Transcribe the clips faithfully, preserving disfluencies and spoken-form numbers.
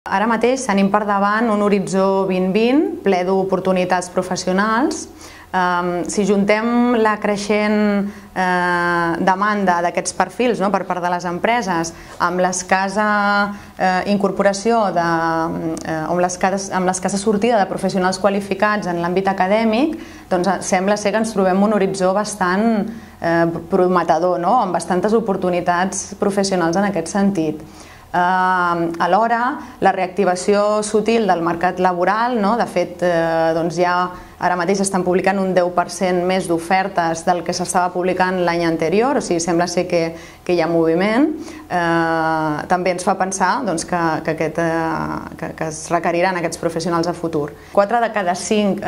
Ara mateix tenim per davant un horitzó vint vint ple d'oportunitats professionals. Si juntem la creixent demanda d'aquests perfils per part de les empreses amb l'escassa incorporació, amb l'escassa sortida de professionals qualificats en l'àmbit acadèmic, doncs sembla ser que ens trobem un horitzó bastant prometedor, amb bastantes oportunitats professionals en aquest sentit. Alhora, la reactivació sutil del mercat laboral, de fet, ja ara mateix estan publicant un deu per cent més d'ofertes del que s'estava publicant l'any anterior, o sigui, sembla ser que hi ha moviment. També ens fa pensar que es requeriran aquests professionals a futur. quatre de cada cinc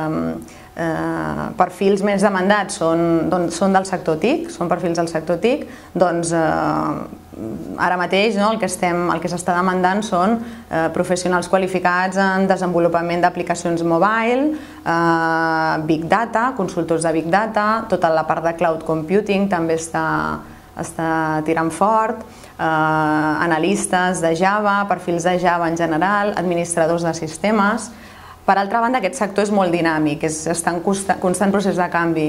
perfils més demandats són del sector T I C, són perfils del sector T I C, doncs ara mateix el que s'està demandant són professionals qualificats en desenvolupament d'aplicacions mobile, Big Data, consultors de Big Data, tota la part de Cloud Computing també està tirant fort, analistes de Java, perfils de Java en general, administradors de sistemes. Per altra banda, aquest sector és molt dinàmic, està en constant procés de canvi.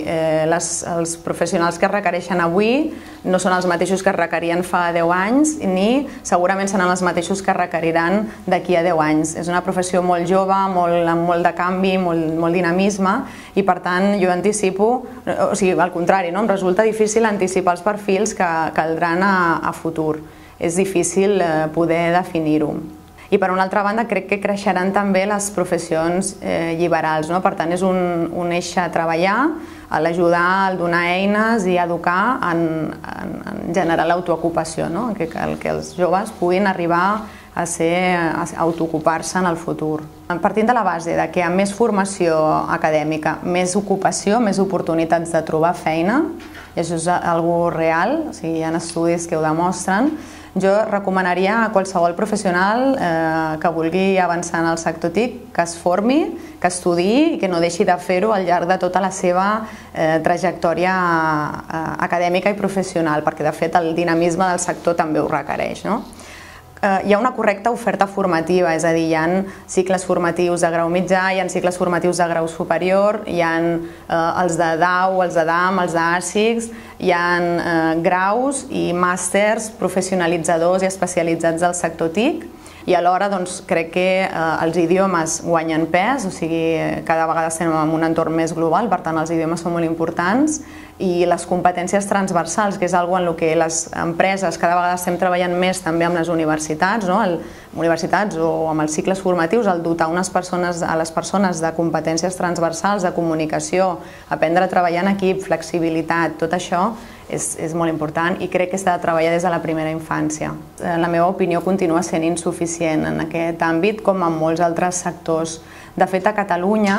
Els professionals que es requereixen avui no són els mateixos que es requerien fa deu anys ni segurament seran els mateixos que es requeriran d'aquí a deu anys. És una professió molt jove, amb molt de canvi, molt dinamisme i per tant jo anticipo, o sigui, al contrari, em resulta difícil anticipar els perfils que caldran a futur. És difícil poder definir-ho. I per una altra banda crec que creixeran també les professions lliberals, per tant és un eix a treballar, a l'ajudar, a donar eines i a educar en generar l'autoocupació, que els joves puguin arribar a autoocupar-se en el futur. Partint de la base que hi ha més formació acadèmica, més ocupació, més oportunitats de trobar feina, i això és una cosa real, hi ha estudis que ho demostren, jo recomanaria a qualsevol professional que vulgui avançar en el sector T I C que es formi, que estudiï i que no deixi de fer-ho al llarg de tota la seva trajectòria acadèmica i professional, perquè de fet el dinamisme del sector també ho requereix. Hi ha una correcta oferta formativa, és a dir, hi ha cicles formatius de grau mitjà, hi ha cicles formatius de grau superior, hi ha els de D A U, els de D A M, els d'A S I C S, hi ha graus i màsters professionalitzadors i especialitzats del sector T I C i alhora crec que els idiomes guanyen pes, o sigui, cada vegada estem en un entorn més global, per tant els idiomes són molt importants i les competències transversals, que és una cosa en què les empreses cada vegada estem treballant més també amb les universitats, universitats o amb els cicles formatius, el dotar a les persones de competències transversals, de comunicació, aprendre a treballar en equip, flexibilitat, tot això és molt important i crec que s'ha de treballar des de la primera infància. La meva opinió continua sent insuficient en aquest àmbit com en molts altres sectors. De fet, a Catalunya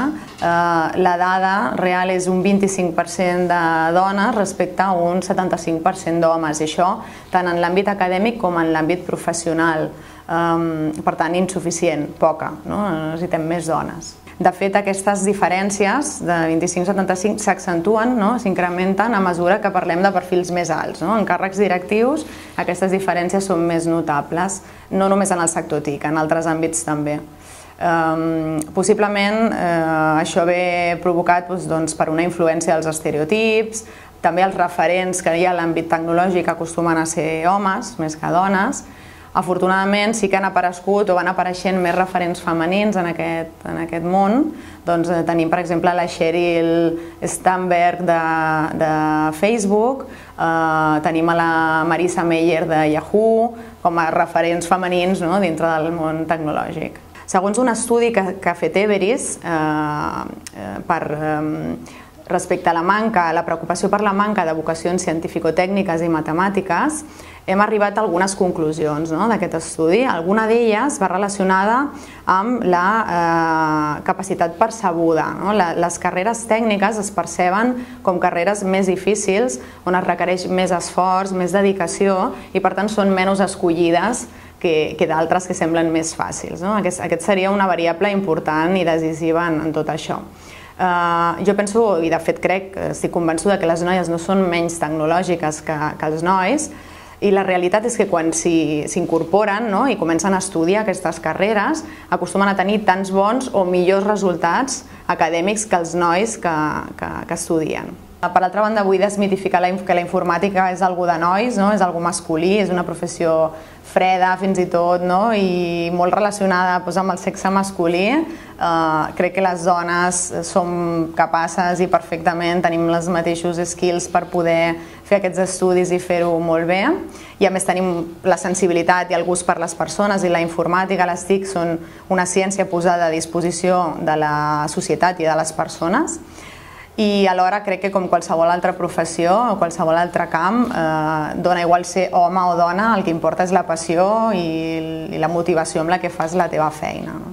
la dada real és un vint-i-cinc per cent de dones respecte a un setanta-cinc per cent d'homes, i això tant en l'àmbit acadèmic com en l'àmbit professional. Per tant, insuficient, poca, necessitem més dones. De fet, aquestes diferències de vint-i-cinc a setanta-cinc s'accentuen, s'incrementen a mesura que parlem de perfils més alts. En càrrecs directius aquestes diferències són més notables, no només en el sector T I C, en altres àmbits també. Possiblement això ve provocat per una influència dels estereotips, també els referents que hi ha a l'àmbit tecnològic acostumen a ser homes més que dones. Afortunadament sí que han aparegut o van apareixent més referents femenins en aquest món. Tenim per exemple la Sheryl Sandberg de Facebook, tenim la Marisa Mayer de Yahoo com a referents femenins dintre del món tecnològic. Segons un estudi que ha fet Everis respecte a la manca, la preocupació per la manca de vocacions científico-tècniques i matemàtiques, hem arribat a algunes conclusions d'aquest estudi. Alguna d'elles va relacionada amb la capacitat percebuda. Les carreres tècniques es perceben com carreres més difícils, on es requereix més esforç, més dedicació i per tant són menys escollides que d'altres que semblen més fàcils. Aquest seria una variable important i decisiva en tot això. Jo penso, i de fet crec, estic convençuda que les noies no són menys tecnològiques que els nois, I la realitat és que quan s'incorporen i comencen a estudiar aquestes carreres acostumen a tenir tants bons o millors resultats acadèmics que els nois que estudien. Per altra banda, vull desmitificar que la informàtica és algo de nois, és algo masculí, és una professió freda fins i tot i molt relacionada amb el sexe masculí. Crec que les dones som capaces i perfectament tenim els mateixos skills per poder fer aquests estudis i fer-ho molt bé. I a més tenim la sensibilitat i el gust per les persones i la informàtica, les T I C són una ciència posada a disposició de la societat i de les persones. I alhora crec que com qualsevol altra professió o qualsevol altre camp, dona igual ser home o dona, el que importa és la passió i la motivació amb la que fas la teva feina.